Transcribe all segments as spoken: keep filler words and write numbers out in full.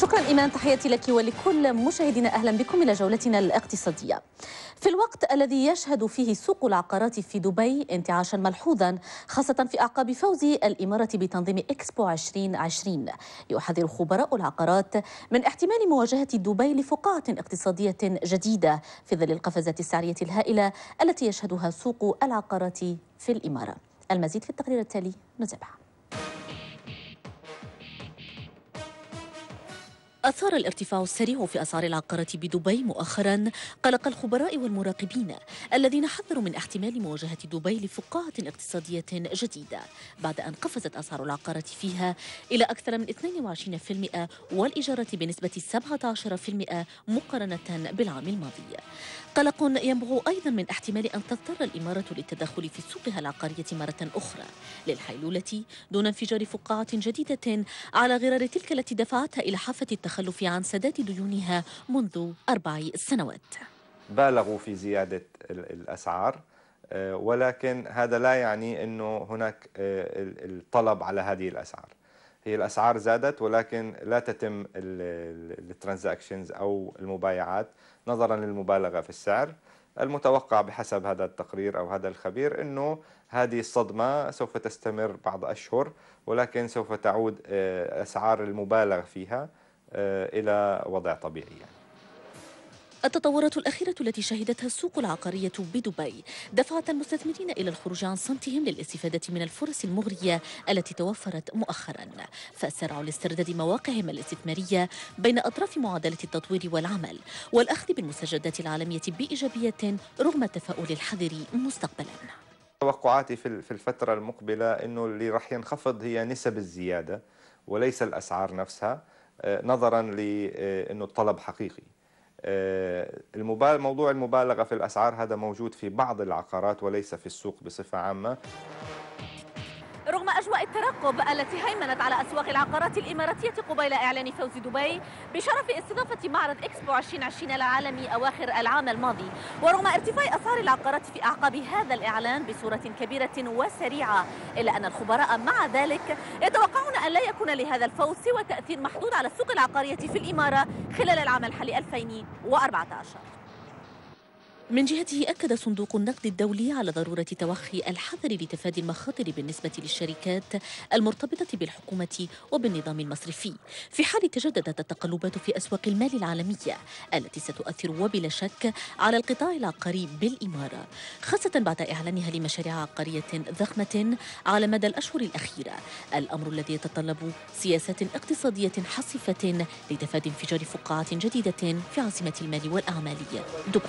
شكرا إيمان، تحياتي لك ولكل مشاهدينا، أهلا بكم إلى جولتنا الاقتصادية. في الوقت الذي يشهد فيه سوق العقارات في دبي انتعاشا ملحوظا خاصة في أعقاب فوز الإمارة بتنظيم إكسبو عشرين عشرين، يحذر خبراء العقارات من احتمال مواجهة دبي لفقاعة اقتصادية جديدة في ظل القفزات السعرية الهائلة التي يشهدها سوق العقارات في الإمارة. المزيد في التقرير التالي نتابعه. أثار الارتفاع السريع في أسعار العقارات بدبي مؤخرا قلق الخبراء والمراقبين الذين حذروا من احتمال مواجهة دبي لفقاعة اقتصادية جديدة بعد أن قفزت أسعار العقارات فيها إلى أكثر من اثنين وعشرين بالمئة والإيجارات بنسبة سبعة عشر بالمئة مقارنة بالعام الماضي. قلق ينبع أيضا من احتمال أن تضطر الإمارة للتدخل في سوقها العقارية مرة أخرى للحيلولة دون انفجار فقاعة جديدة على غرار تلك التي دفعتها إلى حافة التخلف عن سداد ديونها منذ أربع سنوات. بالغوا في زيادة الأسعار، ولكن هذا لا يعني أنه هناك الطلب على هذه الأسعار. هي الأسعار زادت ولكن لا تتم الترانزاكشنز أو المبايعات نظرا للمبالغة في السعر. المتوقع بحسب هذا التقرير أو هذا الخبير أنه هذه الصدمة سوف تستمر بعض أشهر، ولكن سوف تعود أسعار المبالغ فيها إلى وضع طبيعي. يعني. التطورات الأخيرة التي شهدتها السوق العقارية بدبي دفعت المستثمرين إلى الخروج عن صمتهم للاستفادة من الفرص المغرية التي توفرت مؤخرا، فأسرعوا لاسترداد مواقعهم الاستثمارية بين أطراف معادلة التطوير والعمل والأخذ بالمستجدات العالمية بإيجابية رغم التفاؤل الحذر مستقبلا. توقعاتي في الفترة المقبلة أنه اللي راح ينخفض هي نسب الزيادة وليس الأسعار نفسها، نظرا لأنه الطلب حقيقي. موضوع المبالغة في الأسعار هذا موجود في بعض العقارات وليس في السوق بصفة عامة. رغم أجواء الترقب التي هيمنت على أسواق العقارات الإماراتية قبيل إعلان فوز دبي بشرف استضافة معرض إكسبو عشرين عشرين العالمي أواخر العام الماضي، ورغم ارتفاع أسعار العقارات في أعقاب هذا الإعلان بصورة كبيرة وسريعة، إلا أن الخبراء مع ذلك يتوقعون أن لا يكون لهذا الفوز سوى تأثير محدود على السوق العقارية في الإمارة خلال العام الحالي ألفين وأربعة عشر. من جهته أكد صندوق النقد الدولي على ضرورة توخي الحذر لتفادي المخاطر بالنسبة للشركات المرتبطة بالحكومة وبالنظام المصرفي في حال تجددت التقلبات في أسواق المال العالمية التي ستؤثر وبلا شك على القطاع العقاري بالإمارة، خاصة بعد إعلانها لمشاريع عقارية ضخمة على مدى الأشهر الأخيرة، الأمر الذي يتطلب سياسات اقتصادية حصيفة لتفادي انفجار فقاعة جديدة في عاصمة المال والأعمال دبي.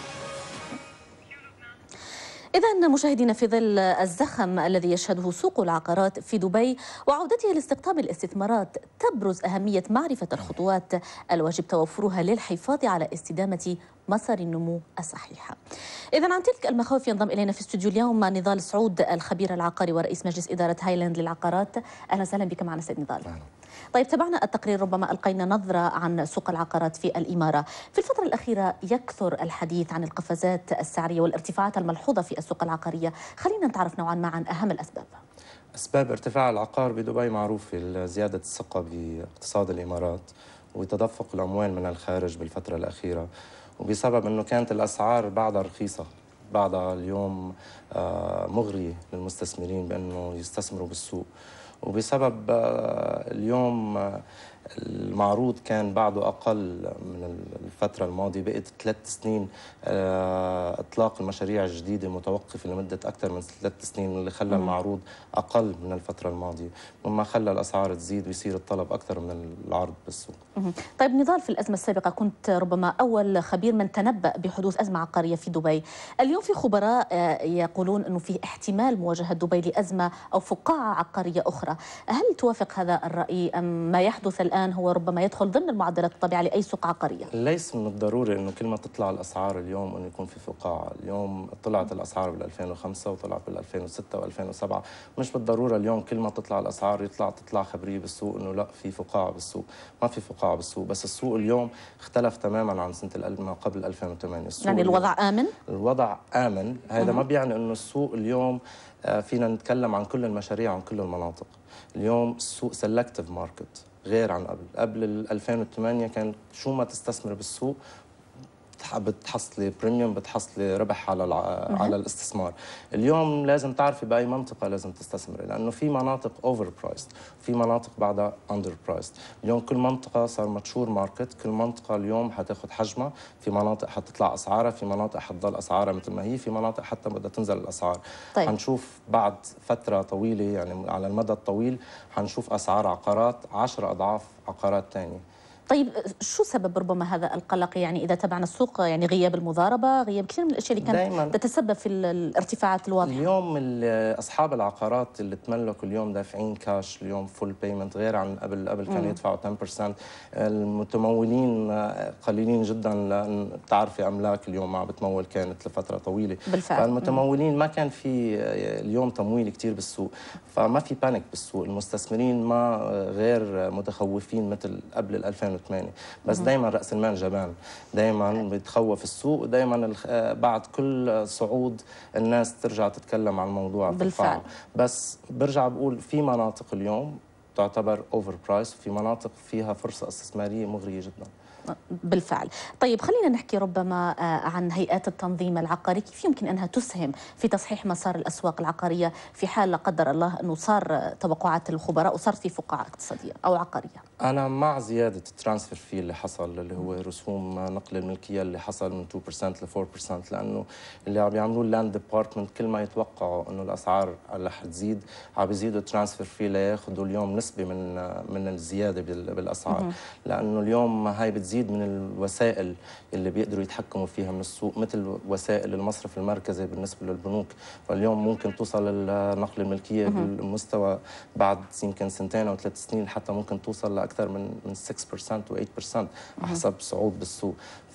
إذا مشاهدينا، في ظل الزخم الذي يشهده سوق العقارات في دبي وعودتها لاستقطاب الاستثمارات، تبرز أهمية معرفة الخطوات الواجب توفرها للحفاظ على استدامة مسار النمو الصحيح. إذا عن تلك المخاوف ينضم إلينا في استوديو اليوم نضال سعود، الخبير العقاري ورئيس مجلس إدارة هايلاند للعقارات. أهلا وسهلا بك معنا سيد نضال. طيب، تابعنا التقرير، ربما ألقينا نظرة عن سوق العقارات في الإمارة. في الفترة الأخيرة يكثر الحديث عن القفزات السعرية والارتفاعات الملحوظة في السوق العقارية، خلينا نتعرف نوعا ما عن أهم الأسباب. أسباب ارتفاع العقار بدبي معروفة: زيادة الثقة باقتصاد الإمارات وتدفق الأموال من الخارج بالفترة الأخيرة، وبسبب أنه كانت الأسعار بعدها رخيصة، بعدها اليوم مغرية للمستثمرين بأنه يستثمروا بالسوق، وبسبب اليوم المعروض كان بعده أقل من الفترة الماضية، بقت ثلاث سنين إطلاق المشاريع الجديدة متوقفة لمدة أكثر من ثلاث سنين، اللي خلى المعروض أقل من الفترة الماضية، مما خلى الأسعار تزيد ويصير الطلب أكثر من العرض بالسوق. طيب نضال، في الأزمة السابقة كنت ربما أول خبير من تنبأ بحدوث أزمة عقارية في دبي. اليوم في خبراء يقولون أنه في احتمال مواجهة دبي لأزمة أو فقاعة عقارية أخرى، هل توافق هذا الرأي أم ما يحدث الآن هو ربما يدخل ضمن المعدلات الطبيعية لأي سوق عقارية؟ ليس من الضروري أنه كل ما تطلع الأسعار اليوم أنه يكون في فقاعة. اليوم طلعت الأسعار بال ألفين وخمسة وطلعت بال ألفين وستة وألفين وسبعة، مش بالضرورة اليوم كل ما تطلع الأسعار يطلع تطلع خبرية بالسوق أنه لا في فقاعة بالسوق. ما في فقاعة بالسوق، بس السوق اليوم اختلف تماما عن سنة ما قبل ألفين وثمانية. يعني الوضع آمن؟ الوضع آمن. هذا ما بيعني أنه السوق اليوم فينا نتكلم عن كل المشاريع عن كل المناطق. اليوم السوق سيلكتيف ماركت، غير عن قبل. قبل ألفين وثمانية كان شو ما تستثمر بالسوق بتحصلي بريميوم، بتحصلي ربح على على الاستثمار. اليوم لازم تعرفي باي منطقه لازم تستثمري، لانه في مناطق اوفر برايسد، في مناطق بعدها اندر برايسد. اليوم كل منطقه صار ماتشور ماركت، كل منطقه اليوم حتاخذ حجمها، في مناطق حتطلع اسعارها، في مناطق حتضل اسعارها مثل ما هي، في مناطق حتى بدها تنزل الاسعار. طيب. حنشوف بعد فتره طويله، يعني على المدى الطويل حنشوف اسعار عقارات عشرة اضعاف عقارات ثانيه. طيب شو سبب ربما هذا القلق؟ يعني إذا تبعنا السوق، يعني غياب المضاربة، غياب كثير من الأشياء اللي كانت تتسبب في الارتفاعات الواضحة. اليوم أصحاب العقارات اللي تملكوا اليوم دافعين كاش اليوم فول بيمنت، غير عن قبل قبل كانوا يدفعوا عشرة بالمئة. المتمولين قليلين جدا، لأن بتعرفي أملاك اليوم ما بتمول كانت لفترة طويلة. بالفعل. فالمتمولين ما كان في اليوم تمويل كثير بالسوق، فما في بانيك بالسوق. المستثمرين ما غير متخوفين مثل قبل ألفين وثمانية، بس دائما راس المال جبان، دائما بيتخوف السوق، ودائما بعد كل صعود الناس ترجع تتكلم عن الموضوع. بالفعل. بس برجع بقول في مناطق اليوم تعتبر اوفر برايس، وفي مناطق فيها فرصه استثماريه مغريه جدا. بالفعل. طيب خلينا نحكي ربما عن هيئات التنظيم العقاري، كيف يمكن أنها تسهم في تصحيح مسار الأسواق العقارية في حال لا قدر الله أنه صار توقعات الخبراء وصارت في فقاعة اقتصادية أو عقارية؟ أنا مع زيادة الترانسفير في اللي حصل، اللي هو رسوم نقل الملكية اللي حصل من اثنين بالمئة ل أربعة بالمئة، لأنه اللي عم يعملوه اللاند ديبارتمنت كل ما يتوقعوا أنه الأسعار رح تزيد عم بيزيدوا الترانسفير في لياخذوا اليوم نسبة من من الزيادة بالأسعار، لأنه اليوم هاي بتزيد من الوسائل اللي بيقدروا يتحكموا فيها من السوق، مثل وسائل المصرف المركزي بالنسبة للبنوك. فاليوم ممكن توصل النقل الملكية بالمستوى بعد يمكن سنتين أو ثلاث سنين حتى ممكن توصل لأكثر من من ستة بالمئة و ثمانية بالمئة حسب صعود بالسوق.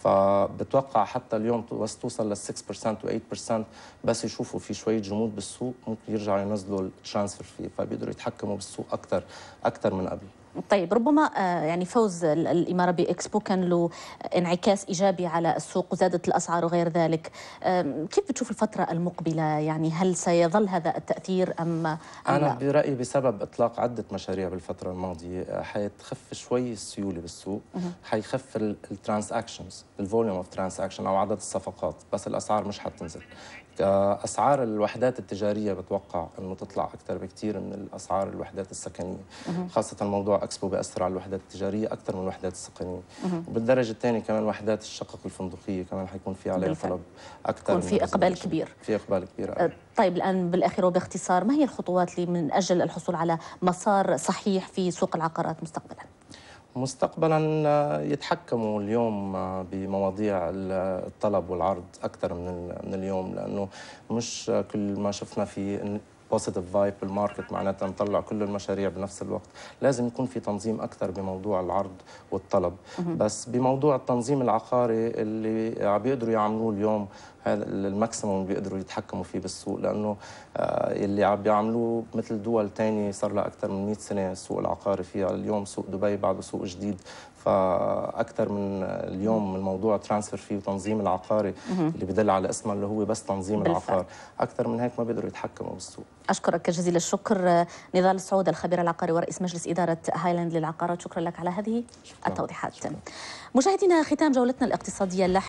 فبتوقع حتى اليوم بس توصل لل ستة بالمئة و ثمانية بالمئة، بس يشوفوا في شوية جمود بالسوق ممكن يرجعوا ينزلوا الترانسفير فيه، فبيقدروا يتحكموا بالسوق أكثر أكثر من قبل. طيب ربما يعني فوز الإمارة بإكسبو كان له انعكاس إيجابي على السوق وزادت الأسعار وغير ذلك. كيف بتشوف الفترة المقبلة؟ يعني هل سيظل هذا التأثير أم, أم أنا لا؟ برأيي بسبب إطلاق عدة مشاريع بالفترة الماضية حيتخف شوي السيولة بالسوق، حيخف الترانزاكشنز، الفوليوم اوف ترانزاكشن أو عدد الصفقات، بس الأسعار مش حتنزل. أسعار الوحدات التجارية بتوقع أنه تطلع أكثر بكثير من الأسعار الوحدات السكنية، خاصة موضوع أكسبو بيأثر على الوحدات التجارية أكثر من الوحدات السكنية. وبالدرجة الثانية كمان وحدات الشقق الفندقية كمان حيكون في عليها طلب أكثر، يكون في إقبال كبير. في إقبال كبير. طيب الآن بالآخر وباختصار، ما هي الخطوات اللي من أجل الحصول على مسار صحيح في سوق العقارات مستقبلاً؟ مستقبلا يتحكموا اليوم بمواضيع الطلب والعرض أكثر من من اليوم، لأنه مش كل ما شفنا في بوزيتيف فايب بالماركت معناتها نطلع كل المشاريع بنفس الوقت. لازم يكون في تنظيم أكثر بموضوع العرض والطلب. بس بموضوع التنظيم العقاري اللي عم بيقدروا يعملوه اليوم هذا الماكسيموم بيقدروا يتحكموا فيه بالسوق، لأنه اللي عم بيعملوه مثل دول ثانيه صار لها أكثر من مئة سنة السوق العقاري فيها. اليوم سوق دبي بعده سوق جديد، فأكثر من اليوم الموضوع ترانسفير فيه وتنظيم العقاري اللي بدل على اسمه اللي هو بس تنظيم بالفعل. العقار أكثر من هيك ما بيقدروا يتحكموا بالسوق. أشكرك جزيل الشكر نضال السعود الخبير العقاري ورئيس مجلس إدارة هايلاند للعقارات، شكرا لك على هذه شكرا. التوضيحات. شكرا. مشاهدينا، ختام جولتنا الاقتصادية